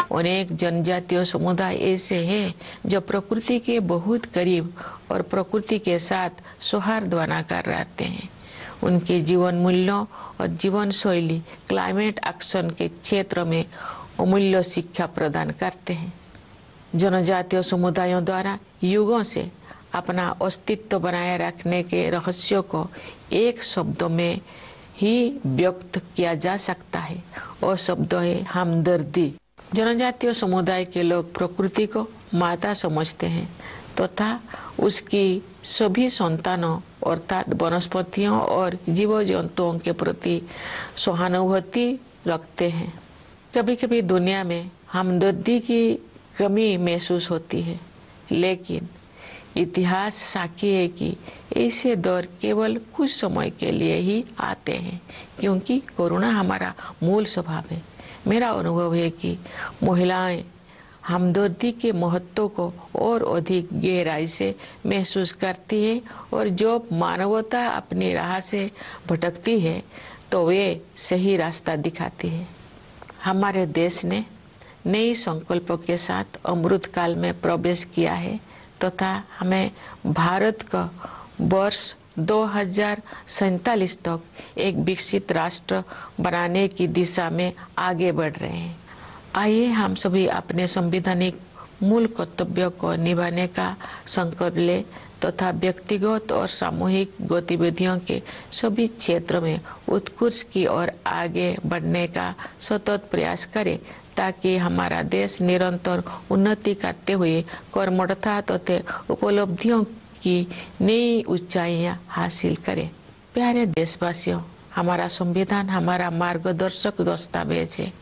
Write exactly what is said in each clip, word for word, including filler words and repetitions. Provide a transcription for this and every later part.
अनेक जनजातीय समुदाय ऐसे हैं जो प्रकृति के बहुत करीब और प्रकृति के साथ सौहार्द बनाकर रहते हैं। उनके जीवन मूल्यों और जीवन शैली क्लाइमेट एक्शन के क्षेत्र में अमूल्य शिक्षा प्रदान करते हैं। जनजातीय समुदायों द्वारा युगों से अपना अस्तित्व बनाए रखने के रहस्य को एक शब्द में ही व्यक्त किया जा सकता है और शब्द है हमदर्दी। जनजातीय समुदाय के लोग प्रकृति को माता समझते हैं तथा तो उसकी सभी संतानों अर्थात वनस्पतियों और जीव जंतुओं के प्रति सहानुभूति रखते हैं। कभी कभी दुनिया में हमदर्दी की कमी महसूस होती है, लेकिन इतिहास साक्षी है कि ऐसे दौर केवल कुछ समय के लिए ही आते हैं, क्योंकि करुणा हमारा मूल स्वभाव है। मेरा अनुभव है कि महिलाएं हमदर्दी के महत्व को और अधिक गहराई से महसूस करती है और जो मानवता अपनी राह से भटकती है तो वे सही रास्ता दिखाती है। हमारे देश ने नई संकल्पों के साथ अमृत काल में प्रवेश किया है तथा तो हमें भारत का वर्ष दो हजार सैतालीस तक एक विकसित राष्ट्र बनाने की दिशा में आगे बढ़ रहे हैं। आइए हम सभी अपने संवैधानिक मूल कर्तव्यों को निभाने का संकल्प ले तथा तो व्यक्तिगत और सामूहिक गतिविधियों के सभी क्षेत्रों में उत्कृष्ट की ओर आगे बढ़ने का सतत प्रयास करें, ताकि हमारा देश निरंतर उन्नति करते हुए कर्मठता तथा उपलब्धियों की नई ऊंचाइयां हासिल करे। प्यारे देशवासियों, हमारा संविधान हमारा मार्गदर्शक दस्तावेज है।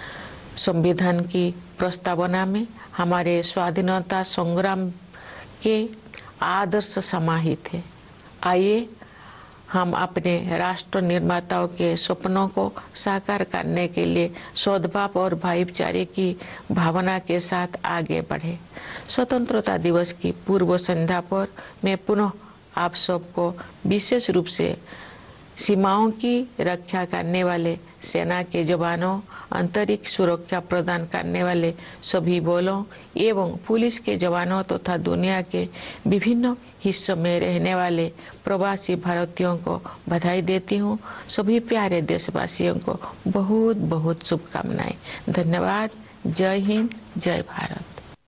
संविधान की प्रस्तावना में हमारे स्वाधीनता संग्राम के आदर्श समाहित है। आइए हम अपने राष्ट्र निर्माताओं के सपनों को साकार करने के लिए सद्भाव और भाईचारे की भावना के साथ आगे बढ़े। स्वतंत्रता दिवस की पूर्व संध्या पर मैं पुनः आप सबको विशेष रूप से सीमाओं की रक्षा करने वाले सेना के जवानों, आंतरिक सुरक्षा प्रदान करने वाले सभी बलों एवं पुलिस के जवानों तथा तो दुनिया के विभिन्न हिस्सों में रहने वाले प्रवासी भारतीयों को बधाई देती हूँ। सभी प्यारे देशवासियों को बहुत बहुत शुभकामनाएं। धन्यवाद। जय हिंद, जय भारत।